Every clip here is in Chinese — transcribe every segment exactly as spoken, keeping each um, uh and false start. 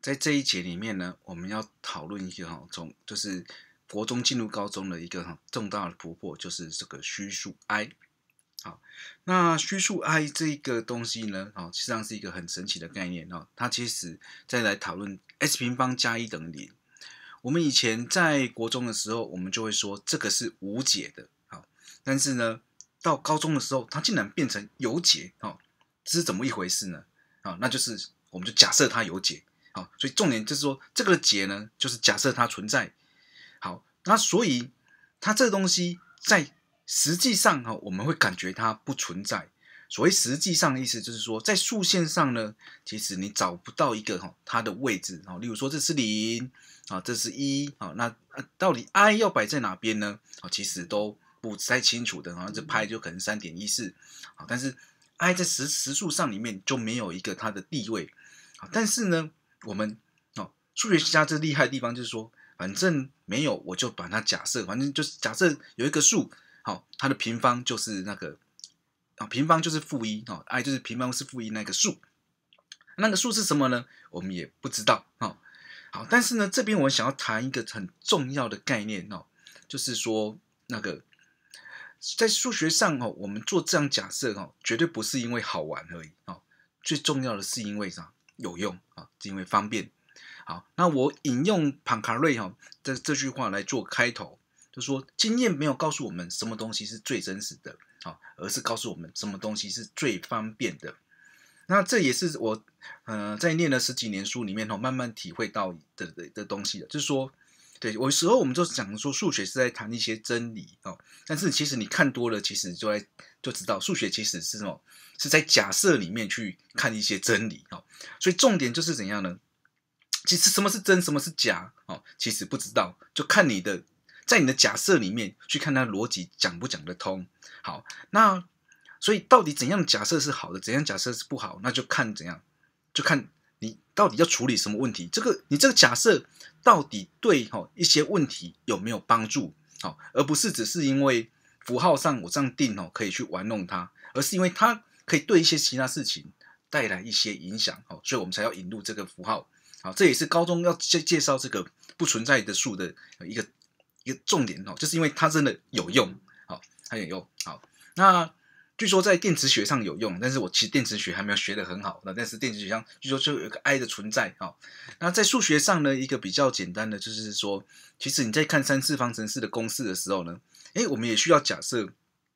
在这一节里面呢，我们要讨论一个哈，从就是国中进入高中的一个哈重大的突破，就是这个虚数 i。好，那虚数 i 这个东西呢，哦，实际上是一个很神奇的概念哦。它其实再来讨论 s 平方加一等于零。我们以前在国中的时候，我们就会说这个是无解的，好，但是呢，到高中的时候，它竟然变成有解，哦，这是怎么一回事呢？好，那就是我们就假设它有解。好，所以重点就是说，这个解呢，就是假设它存在。好，那所以它这个东西在实际上哈，我们会感觉它不存在。所谓实际上的意思就是说，在数线上呢，其实你找不到一个哈它的位置。好，例如说这是零啊，这是一啊，那到底 i 要摆在哪边呢？啊，其实都不太清楚的。好像这派就可能三点一四，啊，但是 i 在实实数上里面就没有一个它的地位。啊，但是呢。我们哦，数学家这厉害的地方就是说，反正没有我就把它假设，反正就是假设有一个数，好、哦，它的平方就是那个啊、哦，平方就是负一，哦 i 就是平方是负一那个数，那个数是什么呢？我们也不知道，哦，好，但是呢，这边我想要谈一个很重要的概念哦，就是说那个在数学上哦，我们做这样假设哦，绝对不是因为好玩而已哦，最重要的是因为啥？有用啊，是因为方便。好，那我引用庞卡瑞哈这这句话来做开头，就说经验没有告诉我们什么东西是最真实的，好，而是告诉我们什么东西是最方便的。那这也是我呃在念了十几年书里面哈，慢慢体会到的的的东西的，就是说，对，有时候我们就讲说数学是在谈一些真理哦，但是其实你看多了，其实就在就知道数学其实是什么，是在假设里面去看一些真理哦。所以重点就是怎样呢？其实什么是真，什么是假哦，其实不知道，就看你的在你的假设里面去看它逻辑讲不讲得通。好，那所以到底怎样的假设是好的，怎样假设是不好，那就看怎样，就看你到底要处理什么问题。这个你这个假设到底对哈、哦、一些问题有没有帮助？好、哦，而不是只是因为符号上我这样定哦可以去玩弄它，而是因为它可以对一些其他事情带来一些影响。好、哦，所以我们才要引入这个符号。好，这也是高中要介介绍这个不存在的数的一个一个重点哦，就是因为它真的有用。好，它有用。好，那据说在电磁学上有用，但是我其实电磁学还没有学得很好。那但是电磁学上据说就有一个 i 的存在。好，那在数学上呢，一个比较简单的就是说，其实你在看三次方程式的公式的时候呢，诶，我们也需要假设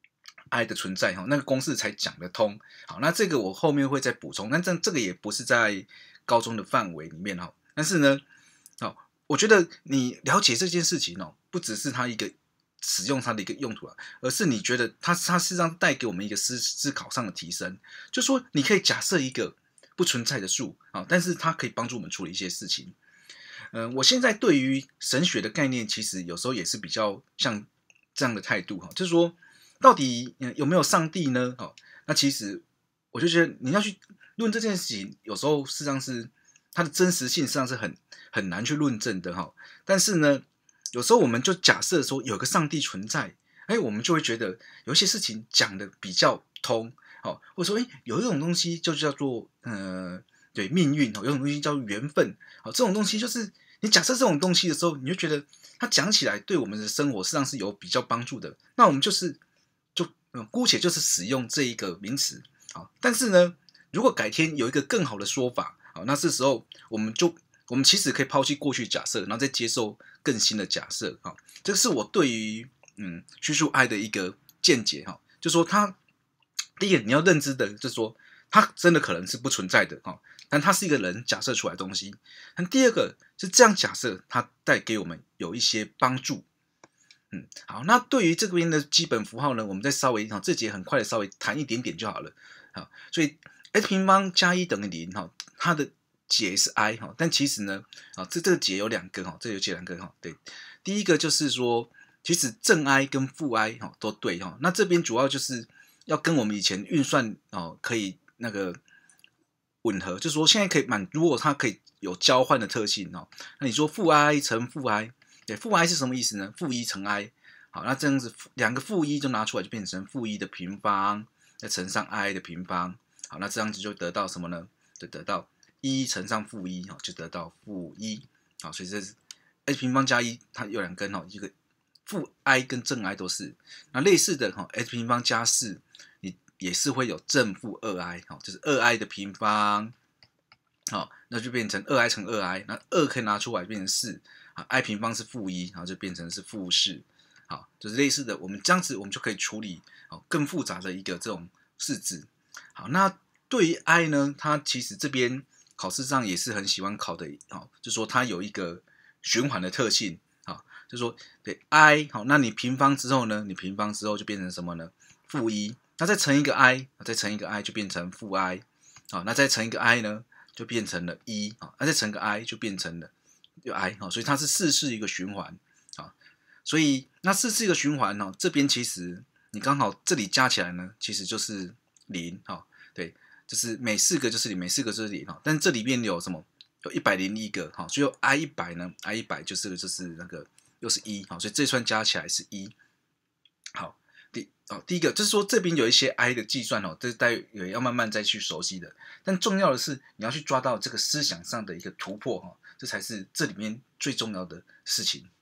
i 的存在哈，那个公式才讲得通。好，那这个我后面会再补充，但这这个也不是在高中的范围里面哈。但是呢，哦，我觉得你了解这件事情哦，不只是它一个使用它的一个用途啊，而是你觉得它它事实上带给我们一个思思考上的提升。就说你可以假设一个不存在的数啊，但是它可以帮助我们处理一些事情。嗯、呃，我现在对于神学的概念，其实有时候也是比较像这样的态度哈，就是说到底有没有上帝呢？哦，那其实我就觉得你要去论这件事情，有时候事实上是它的真实性，实际上是很很难去论证的哈。但是呢，有时候我们就假设说有个上帝存在，哎，我们就会觉得有一些事情讲的比较通，好，或者说，哎，有一种东西就叫做呃，对命运，有一种东西叫缘分，好，这种东西就是你假设这种东西的时候，你就觉得它讲起来对我们的生活实际上是有比较帮助的，那我们就是就、呃、姑且就是使用这一个名词，好，但是呢，如果改天有一个更好的说法，好，那这时候我们就我们其实可以抛弃过去假设，然后再接受更新的假设，好，这个是我对于嗯叙述爱的一个见解哈，就说它第一个你要认知的，就是说它真的可能是不存在的哈，但它是一个人假设出来的东西。但第二个是这样假设，它带给我们有一些帮助。嗯，好，那对于这边的基本符号呢，我们再稍微哈，这节很快的稍微谈一点点就好了。好，所以 x 平方加一等于零哈，它的解是 i 哈，但其实呢，啊，这这个解有两个哈，这有解两个哈，对，第一个就是说，其实正 i 跟负 i 哈都对哈，那这边主要就是要跟我们以前运算哦可以那个吻合，就是说现在可以满，如果它可以有交换的特性哦，那你说负 i 乘负 i， 对，负 i 是什么意思呢？负一乘 i， 好，那这样子两个负一就拿出来就变成负一的平方，再乘上 i 的平方，好，那这样子就得到什么呢？就得到一乘上负一，哈，就得到负一，好，所以这是 h 平方加一，它有两根哈，一个负 i 跟正 i 都是。那类似的哈 ，h 平方加四，你也是会有正负二 i， 哈，就是二 i 的平方，好，那就变成二 i 乘二 i， 那二可以拿出来变成四，啊 i 平方是负一，然后就变成是负四，好，就是类似的，我们这样子我们就可以处理好更复杂的一个这种式子。好，那对于 i 呢，它其实这边考试上也是很喜欢考的，好，就说它有一个循环的特性，好，就说对 i， 好，那你平方之后呢，你平方之后就变成什么呢？负一，那再乘一个 i， 再乘一个 i 就变成负 i， 好，那再乘一个 i 呢，就变成了一，好，那再乘个 i 就变成了有 i， 好，所以它是四是一个循环，好，所以那四是一个循环哦，这边其实你刚好这里加起来呢，其实就是零，哈，对。就是每四个就是零，每四个就是零哈，但是这里面有什么？有一百零一个哈，所以 i 一百呢 ，i 一百就是就是那个又是一哈，所以这串加起来是一。好，第哦第一个就是说这边有一些 i 的计算哦，这待会要慢慢再去熟悉的。但重要的是你要去抓到这个思想上的一个突破哈，这才是这里面最重要的事情。